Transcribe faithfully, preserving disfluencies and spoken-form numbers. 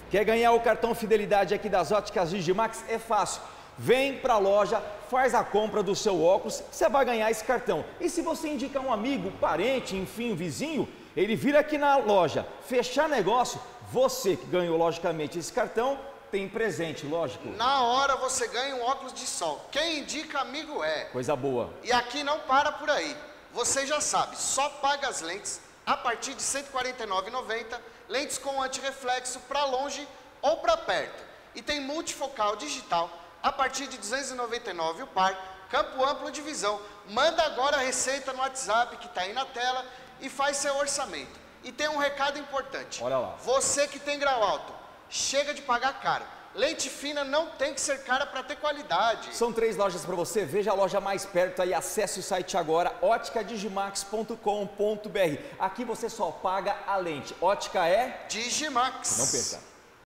Quer ganhar o cartão Fidelidade aqui das Óticas Digimax? É fácil. Vem para a loja, faz a compra do seu óculos, você vai ganhar esse cartão. E se você indicar um amigo, parente, enfim, um vizinho, ele vira aqui na loja, fechar negócio, você que ganhou logicamente esse cartão, tem presente, lógico. Na hora você ganha um óculos de sol. Quem indica amigo é. Coisa boa. E aqui não para por aí. Você já sabe, só paga as lentes a partir de cento e quarenta e nove reais e noventa centavos, lentes com antirreflexo para longe ou para perto. E tem multifocal digital a partir de duzentos e noventa e nove reais o par, campo amplo de visão. Manda agora a receita no WhatsApp que está aí na tela e faz seu orçamento. E tem um recado importante. Olha lá. Você que tem grau alto, chega de pagar caro. Lente fina não tem que ser cara para ter qualidade. São três lojas para você. Veja a loja mais perto aí. Acesse o site agora, ótica digimax ponto com ponto br. Aqui você só paga a lente. Ótica é Digimax. Não perca.